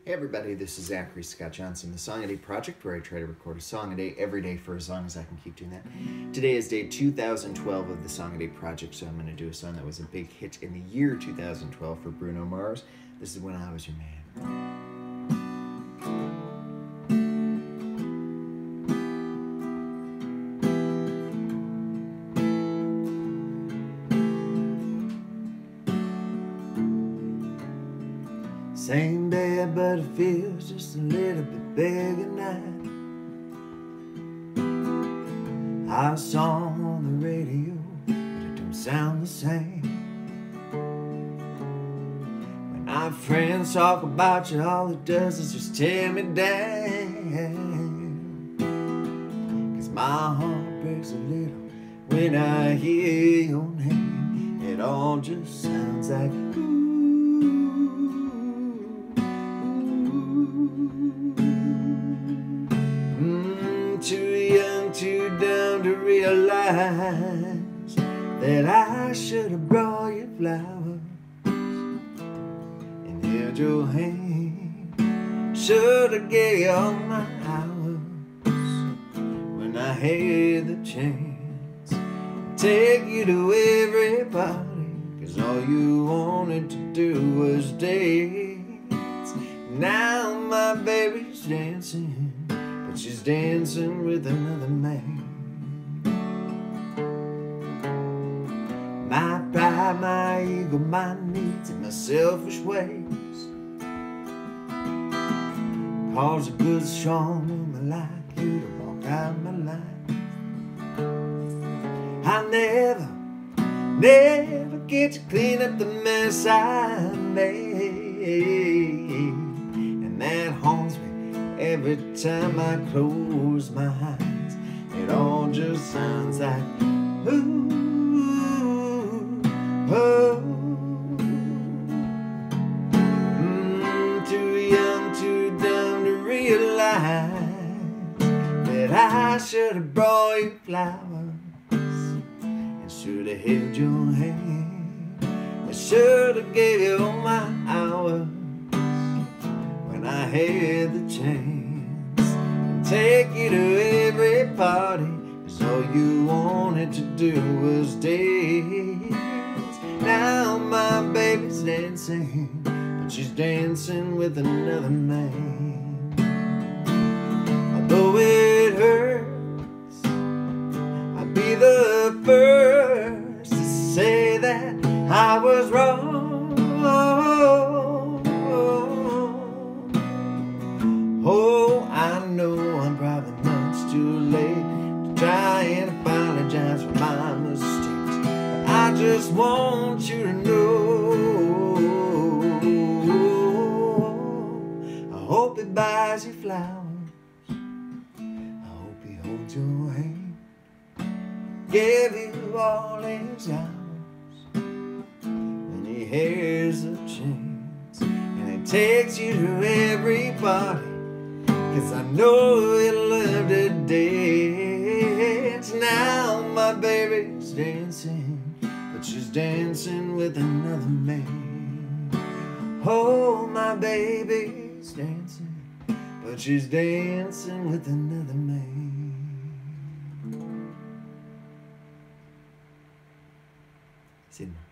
Hey everybody, this is Zachary Scot Johnson, the Song a Day Project, where I try to record a song a day every day for as long as I can keep doing that. Today is day 2012 of the Song a Day Project, so I'm going to do a song that was a big hit in the year 2012 for Bruno Mars. This is When I Was Your Man. Same bed, but it feels just a little bit bigger now. Our song on the radio, but it don't sound the same. When our friends talk about you, all it does is just tear me down. 'Cause my heart breaks a little when I hear your name. It all just sounds like ooh. Too young, too dumb to realize that I should have brought you flowers and held your hand. Should have gave you all my hours when I had the chance. Take you to every party, 'cause all you wanted to do was dance. Now my baby's dancing, but she's dancing with another man. My pride, my ego, my needs, and my selfish ways cause a good, strong woman like you to walk out my life. I never get to clean up the mess I made, and that haunts me every time I close my eyes. It all just sounds like ooh, oh. Too young, too dumb to realize that I should have brought you flowers and should have held your hand. I should have gave you all my hours when I had the chance, and take you to every party, 'cause all you wanted to do was dance. Now my baby's dancing, but she's dancing with another man. Although it hurts, I'll be the first to say that I was wrong. Oh, I know I'm probably much too late to try and apologize for my mistakes, but I just want you to know I hope he buys you flowers, I hope he holds your hand, give you all his hours when he has a chance, and he takes you to every party, 'cause I know you love to dance. Now my baby's dancing, but she's dancing with another man. Oh, my baby's dancing, but she's dancing with another man. See you.